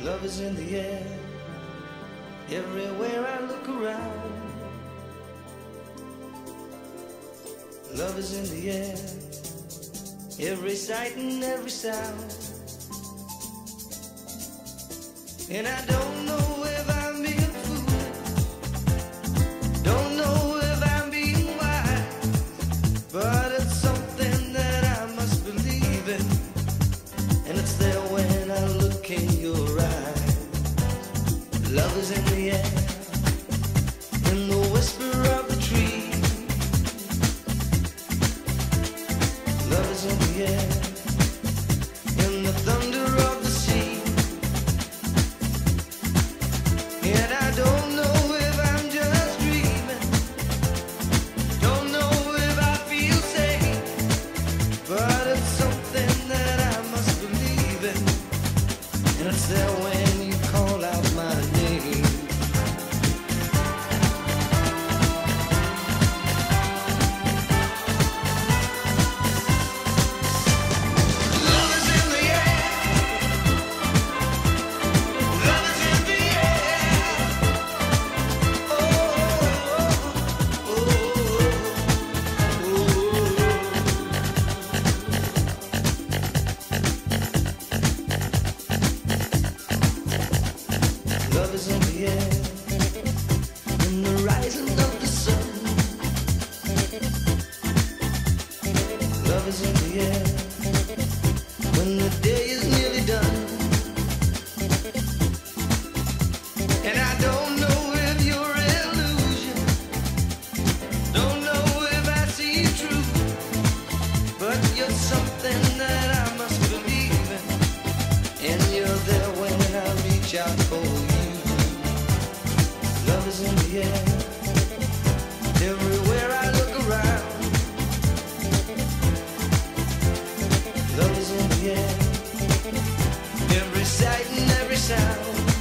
Love is in the air, everywhere I look around. Love is in the air, every sight and every sound. And I don't know if I'm being foolish, don't know if I'm being wise, but it's something that I must believe in, and it's there when I look in your eyes. Love is in the air, in the whisper of the trees. Love is in the air, in the thunder of the sea. And I don't know if I'm just dreaming, don't know if I feel safe, but it's something that I must believe in, and it's there when you call out my name. Love is in the air, in the rising of the sun. Love is in the air, when the day is nearly done. And I don't know if you're illusion, don't know if I see true, but you're something that I must believe in, and you're there when I reach out for you. Love is in the air, everywhere I look around. Love is in the air, every sight and every sound.